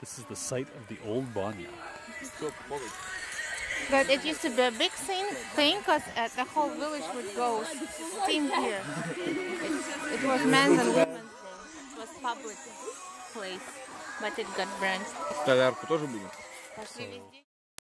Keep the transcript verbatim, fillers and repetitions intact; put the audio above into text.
This is the site of the old barnyard. But it used to be a big thing because uh, the whole village would go steam here. It, it was men's and women's day. It was public place, but it got burnt. Столярку тоже будем? Пошли везде.